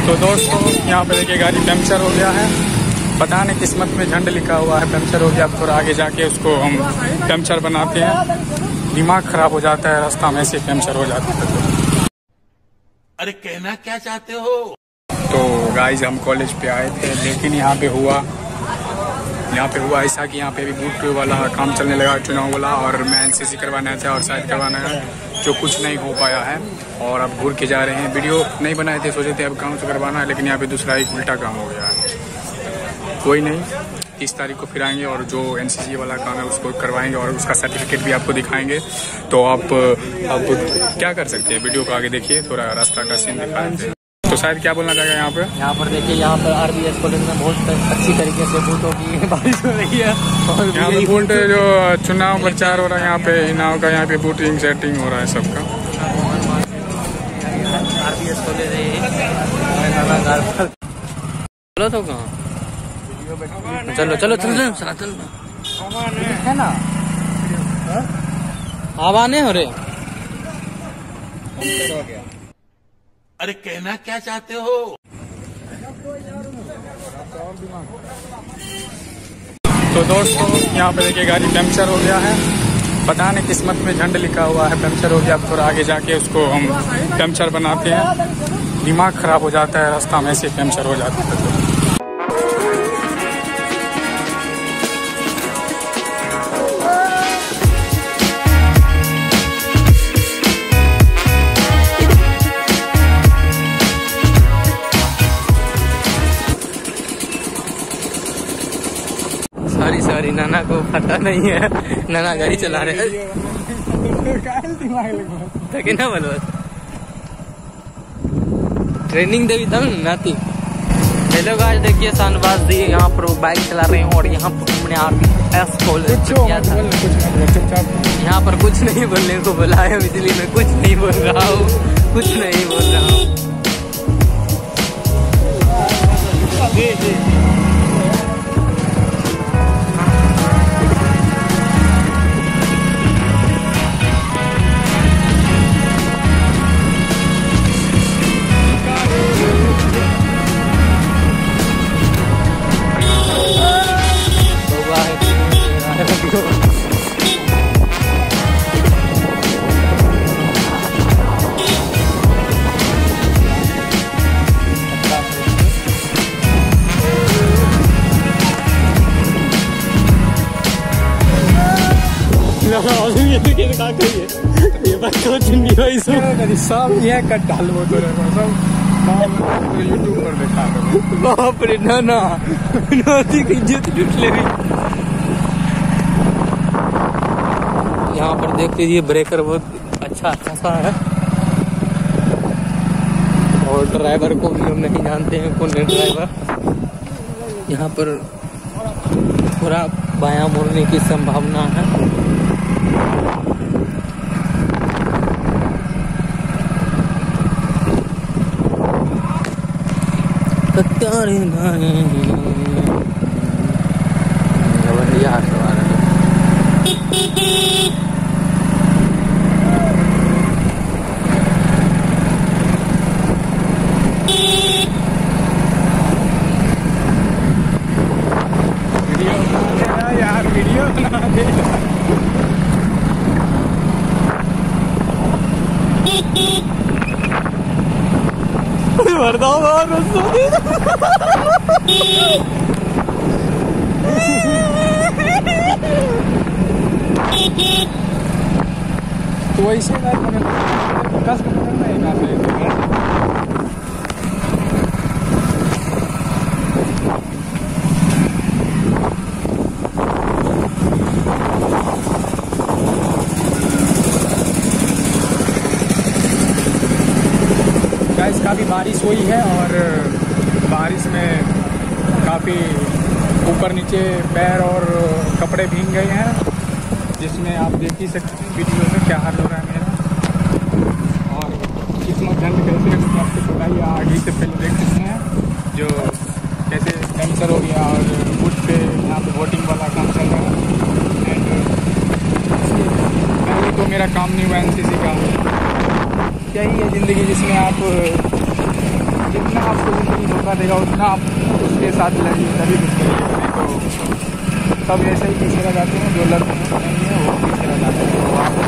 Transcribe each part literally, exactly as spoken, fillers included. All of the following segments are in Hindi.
तो दोस्तों यहाँ पे देखिए गाड़ी पंक्चर हो गया है, पता नहीं किस्मत में झंड लिखा हुआ है, पंक्चर हो गया। अब थोड़ा आगे जाके उसको हम पंक्चर बनाते हैं, दिमाग खराब हो जाता है रास्ता में ऐसे पंक्चर हो जाता है। अरे कहना क्या चाहते हो? तो गाइस हम कॉलेज पे आए थे, लेकिन यहाँ पे हुआ यहाँ पे हुआ ऐसा कि यहाँ पे भी बूथ वाला काम चलने लगा, चुनाव वाला, और मैं एनसीसी करवाना था और शायद करवाना है, जो कुछ नहीं हो पाया है। और अब घूर के जा रहे हैं, वीडियो नहीं बनाए थे, सोचे थे अब काम से करवाना है, लेकिन यहाँ पे दूसरा एक उल्टा काम हो गया है। कोई नहीं, तीस तारीख को फिर आएंगे और जो एनसीसी वाला काम है उसको करवाएंगे और उसका सर्टिफिकेट भी आपको दिखाएंगे। तो आप अब क्या कर सकते हैं, वीडियो को आगे देखिए, थोड़ा रास्ता का सीन दिखाएंगे। तो शायद क्या बोलना चाहेगा यहाँ पे? यहाँ पर देखिए, यहाँ पर आरबीएस कॉलेज में बहुत अच्छी तरीके से बूटों की बारिश हो रही है और यहाँ पे बूट जो चुनाव प्रचार हो रहा है, यहाँ पे इनाव का यहाँ पे बूटिंग सेटिंग हो रहा है सबका। आरबीएस कॉलेज है। चलो तो कहाँ चलो चलो चलो चलो है ना, आवाने हो रहे। अरे कहना क्या चाहते हो? तो दोस्तों यहाँ पे देखिए गाड़ी पंक्चर हो गया है, पता नहीं किस्मत में झंड लिखा हुआ है, पंक्चर हो गया। अब थोड़ा आगे जाके उसको हम पंक्चर बनाते हैं, दिमाग खराब हो जाता है रास्ता में ऐसे पंक्चर हो जाता है। सॉरी सॉरी, नाना को पता नहीं है, नाना गाड़ी चला रहे हैं। ना बोलो, ट्रेनिंग देवी तब नाती। हेलो गाइस, देखिए शानवाज जी यहाँ पर बाइक चला रहे हैं और यहाँ पर हमने आरबीएस कॉलेज किया था। यहाँ पर कुछ नहीं बोलने को बोला है, इसलिए मैं कुछ नहीं बोल रहा हूँ, कुछ नहीं बोल रहा हूँ। यूट्यूब पर देखा बाप रे, ना ना नाती की इज्जत लूट ले रही। यहाँ पर देख लीजिए, ब्रेकर बहुत अच्छा अच्छा सा है और ड्राइवर को भी हम नहीं जानते हैं कौन है ड्राइवर। यहाँ पर थोड़ा बायां मुड़ने की संभावना है। यार वीडियो बना दे। तो वैसे दस गाइस काफ़ी बारिश हुई है और बारिश में काफ़ी ऊपर नीचे पैर और कपड़े भीग गए हैं, जिसमें आप देख ही सकते हैं वीडियो में क्या हाल हो रहा है मेरा। और किस्मत झंड कैसे है आपको पता ही, आगे से पहले देख सकते हैं जो कैसे कैंसर हो गया और बूथ पे यहाँ पे वोटिंग वाला काम चल रहा है। एंड पहले तो मेरा काम नहीं हुआ एनसीसी का, यही है ज़िंदगी जिसमें आप जितना आपको मौका देगा उतना आप उसके साथ लड़िए, तभी कुछ करिए। तो सब ऐसे ही पीछे रह जाते हैं, जो लड़के नहीं है वो पीछे रह जाते हैं। तो आप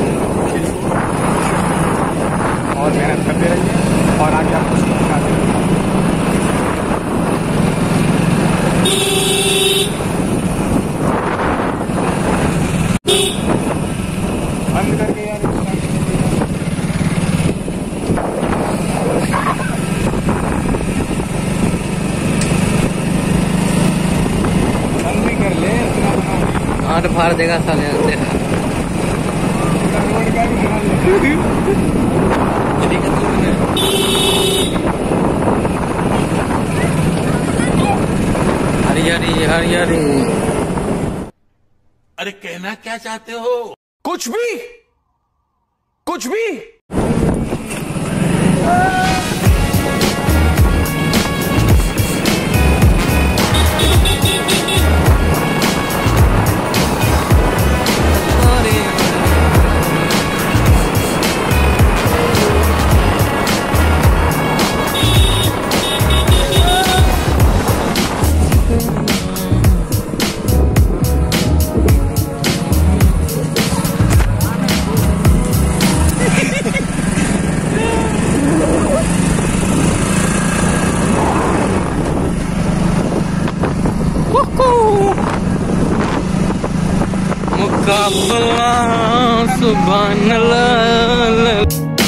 और मेहनत करते रहिए और आगे आप कुछ दिखाते रहिए। बंद करके यार बंद भी कर ले, आठ फाड़ देगा साले अंदर। हरी हरी हरी हरी। अरे कहना क्या चाहते हो? कुछ भी कुछ भी। मुकाबला सुभान अल्लाह।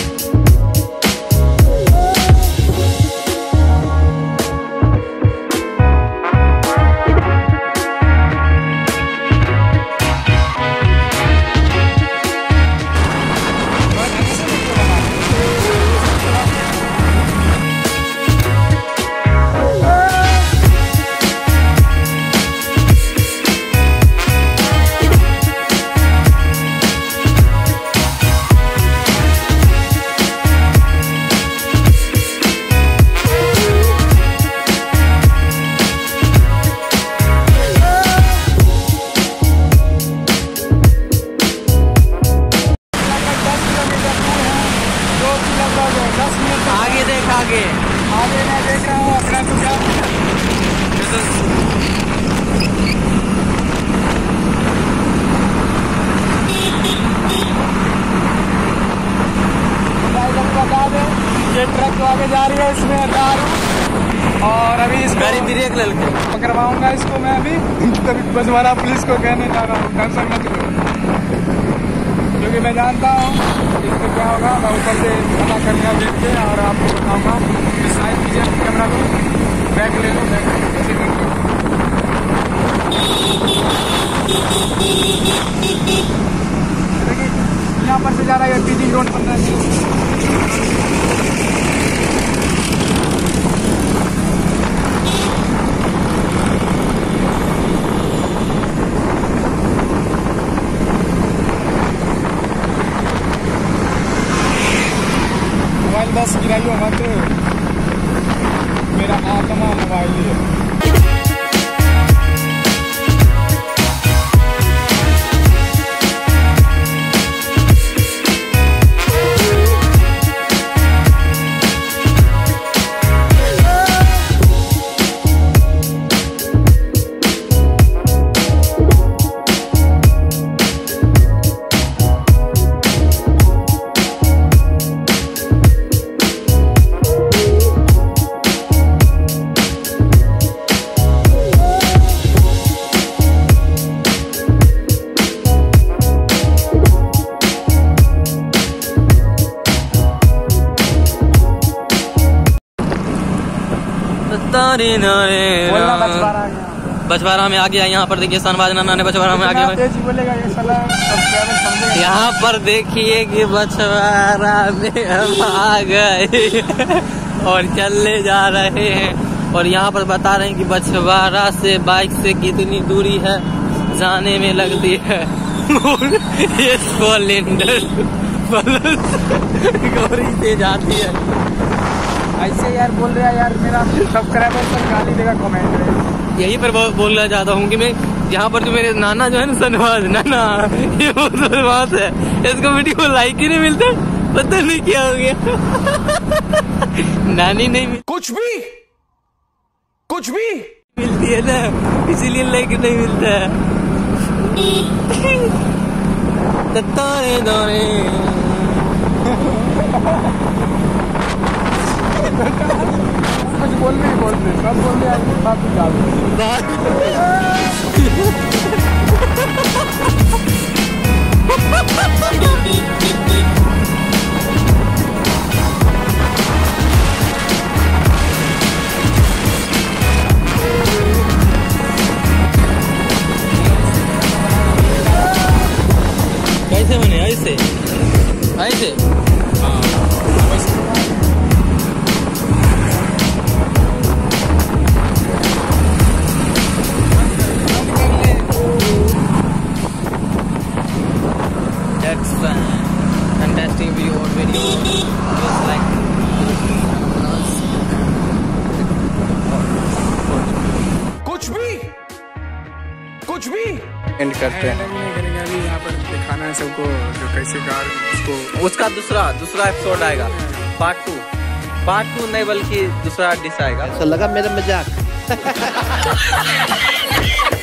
आगे देख आगे आगे मैं देख रहा हूँ अपना तो क्या बता दें, ये ट्रक तो आगे जा रही है, इसमें हटा रहा हूँ और अभी इस गाड़ी ब्रेक ललके पकड़वाऊंगा इसको मैं अभी। तभी बसवाड़ा पुलिस को कहने जा रहा हूँ टेंशन मत लो, क्योंकि मैं जानता हूँ इससे क्या होगा। मैं ऊपर से मना करूँगा देख के और आपको बताऊँगा। साइड कीजिए कैमरा को, बैक ले लो, बैक ऐसे करके देखिए यहाँ पर से जा रहा है टीजिंग रोड पंद्रह से। मोबाइल बस गिराइयो मत, मेरा आत्मा मोबाइल है। बछवाड़ा में आ गया। यहाँ पर देखिए सनबाज नाना ने बछवाड़ा में आ गया। यहाँ पर देखिए कि बछवाड़ा में हम आ गए और चलने जा रहे हैं। और यहाँ पर बता रहे हैं कि बछवाड़ा से बाइक से कितनी दूरी है जाने में लगती है। ये स्प्लेंडर गौरी से जाती है। ऐसे यार बोल रहा है यार, मेरा सब्सक्राइबर सब गाली देगा कमेंट में। यही पर बोलना चाहता हूँ कि मैं यहाँ पर जो मेरे नाना जो है ना सनवाज नाना, ये वो सनवाज है, इसको वीडियो लाइक ही नहीं मिलता, पता नहीं क्या हो गया। नानी नहीं मिल... कुछ भी कुछ भी मिलती है ना, इसीलिए लाइक नहीं मिलता है। तारे दौरे कुछ बोल नहीं बोलते, सब बोल रहे हैं बात कैसे बने? ऐसे ऐसे That's a fantastic view or video. Just like कुछ भी कुछ भी एंड करते हैं। नहीं करेंगे अभी, यहाँ पर दिखाना है सबको जो कैसे कार उसको। उसका दूसरा दूसरा एपिसोड आएगा, पार्ट टू। पार्ट टू नहीं बल्कि दूसरा डिश आएगा। ऐसा लगा मेरा मजाक।